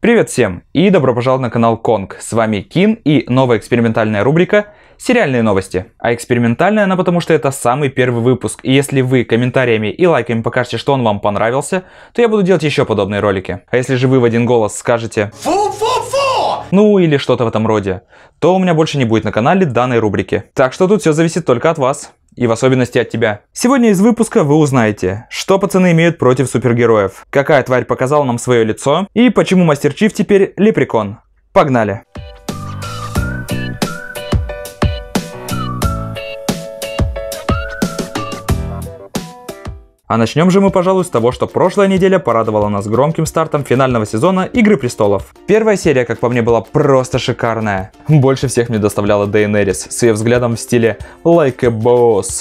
Привет всем и добро пожаловать на канал Конг. С вами Кин и новая экспериментальная рубрика «Сериальные новости». А экспериментальная она потому, что это самый первый выпуск. И если вы комментариями и лайками покажете, что он вам понравился, то я буду делать еще подобные ролики. А если же вы в один голос скажете «Фу-фу-фу!», ну или что-то в этом роде, то у меня больше не будет на канале данной рубрики. Так что тут все зависит только от вас. И в особенности от тебя. Сегодня из выпуска вы узнаете, что пацаны имеют против супергероев, какая тварь показала нам свое лицо и почему Мастер Чиф теперь лепрекон. Погнали! А начнем же мы, пожалуй, с того, что прошлая неделя порадовала нас громким стартом финального сезона Игры Престолов. Первая серия, как по мне, была просто шикарная. Больше всех мне доставляла Дейенерис с ее взглядом в стиле «Like a boss».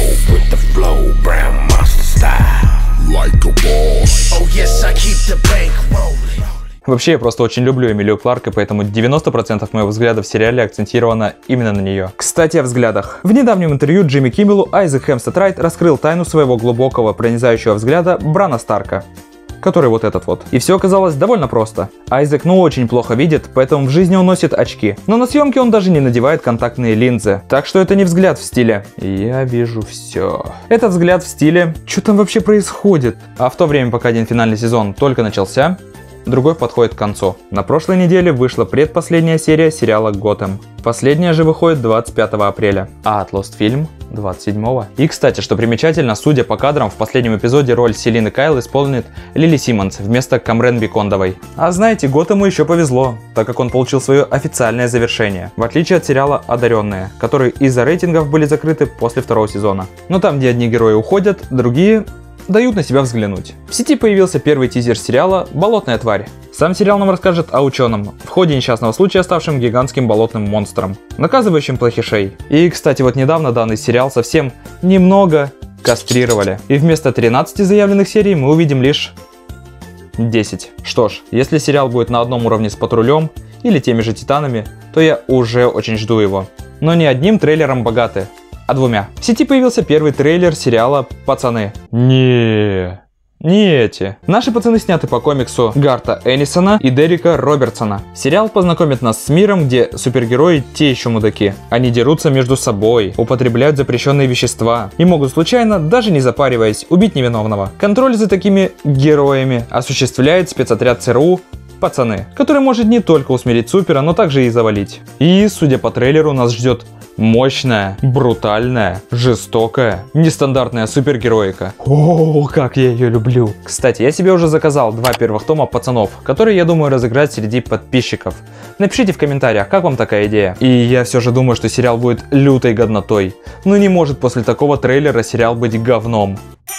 Вообще, я просто очень люблю Эмилию Кларк, и поэтому 90% моего взгляда в сериале акцентировано именно на нее. Кстати, о взглядах. В недавнем интервью Джимми Киммелу Айзек Хемстед Райт раскрыл тайну своего глубокого пронизающего взгляда Брана Старка, который вот этот вот. И все оказалось довольно просто. Айзек очень плохо видит, поэтому в жизни он носит очки. Но на съемке он даже не надевает контактные линзы. Так что это не взгляд в стиле «я вижу все». Это взгляд в стиле «что там вообще происходит?». А в то время, пока один финальный сезон только начался, другой подходит к концу. На прошлой неделе вышла предпоследняя серия сериала «Готэм». Последняя же выходит 25 апреля, а Lost фильм 27. И, кстати, что примечательно, судя по кадрам, в последнем эпизоде роль Селины Кайл исполнит Лили Симмонс вместо Камрен Викондовой. А знаете, Готэму еще повезло, так как он получил свое официальное завершение, в отличие от сериала «Одаренные», которые из-за рейтингов были закрыты после второго сезона. Но там, где одни герои уходят, другие дают на себя взглянуть. В сети появился первый тизер сериала «Болотная тварь». Сам сериал нам расскажет о ученом, в ходе несчастного случая ставшем гигантским болотным монстром, наказывающим плохишей. И, кстати, вот недавно данный сериал совсем немного кастрировали. И вместо 13 заявленных серий мы увидим лишь 10. Что ж, если сериал будет на одном уровне с Патрулем или теми же Титанами, то я уже очень жду его. Но не одним трейлером богаты, а двумя. В сети появился первый трейлер сериала «Пацаны». Не эти. Наши пацаны сняты по комиксу Гарта Эннисона и Дерека Робертсона. Сериал познакомит нас с миром, где супергерои те еще мудаки. Они дерутся между собой, употребляют запрещенные вещества и могут случайно, даже не запариваясь, убить невиновного. Контроль за такими героями осуществляет спецотряд ЦРУ «Пацаны», который может не только усмирить супера, но также и завалить. И, судя по трейлеру, нас ждет мощная, брутальная, жестокая, нестандартная супергероика. О, как я ее люблю. Кстати, я себе уже заказал 2 первых тома «Пацанов», которые я думаю разыграть среди подписчиков. Напишите в комментариях, как вам такая идея. И я все же думаю, что сериал будет лютой годнотой. Но не может после такого трейлера сериал быть говном.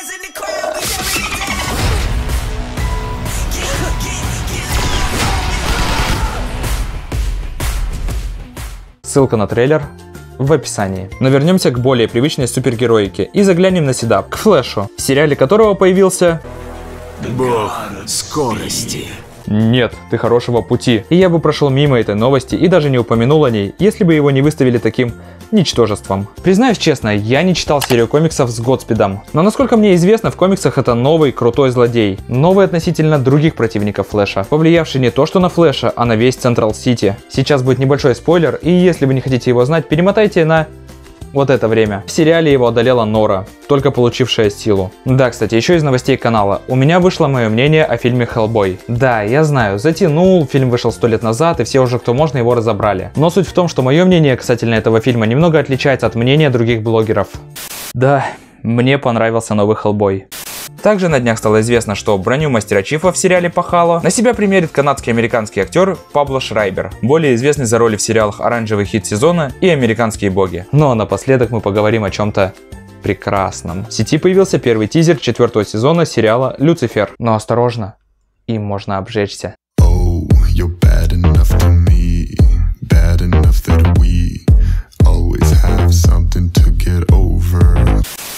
Ссылка на трейлер в описании. Но вернемся к более привычной супергероике и заглянем на седап, к Флэшу, в сериале которого появился Бог скорости. Нет, ты хорошего пути. И я бы прошел мимо этой новости и даже не упомянул о ней, если бы его не выставили таким ничтожеством. Признаюсь честно, я не читал серию комиксов с Годспидом, но насколько мне известно, в комиксах это новый крутой злодей, новый относительно других противников Флэша, повлиявший не то что на Флэша, а на весь Централ Сити. Сейчас будет небольшой спойлер, и если вы не хотите его знать, перемотайте на вот это время. В сериале его одолела Нора, только получившая силу. Да, кстати, еще из новостей канала. У меня вышло мое мнение о фильме «Хеллбой». Да, я знаю, затянул, фильм вышел 100 лет назад, и все уже кто можно его разобрали. Но суть в том, что мое мнение касательно этого фильма немного отличается от мнения других блогеров. Да, мне понравился новый «Хеллбой». Также на днях стало известно, что броню Мастера Чифа в сериале по Halo на себя примерит канадский-американский актер Пабло Шрайбер, более известный за роли в сериалах «Оранжевый хит сезона» и «Американские боги». Ну а напоследок мы поговорим о чем-то прекрасном. В сети появился первый тизер 4-го сезона сериала «Люцифер». Но осторожно, им можно обжечься.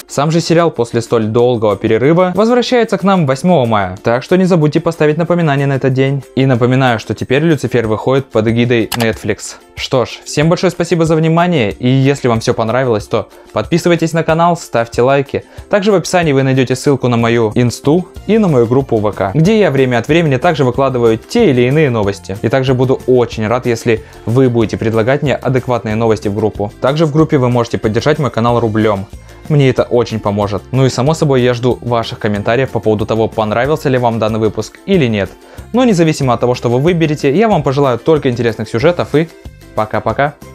Сам же сериал после столь долгого перерыва возвращается к нам 8 мая, так что не забудьте поставить напоминание на этот день. И напоминаю, что теперь Люцифер выходит под эгидой Netflix. Что ж, всем большое спасибо за внимание, и если вам все понравилось, то подписывайтесь на канал, ставьте лайки. Также в описании вы найдете ссылку на мою инсту и на мою группу ВК, где я время от времени также выкладываю те или иные новости. И также буду очень рад, если вы будете предлагать мне адекватные новости в группу. Также в группе вы можете поддержать мой канал рублем. Мне это очень поможет. Ну и само собой я жду ваших комментариев по поводу того, понравился ли вам данный выпуск или нет. Но независимо от того, что вы выберете, я вам пожелаю только интересных сюжетов и пока-пока.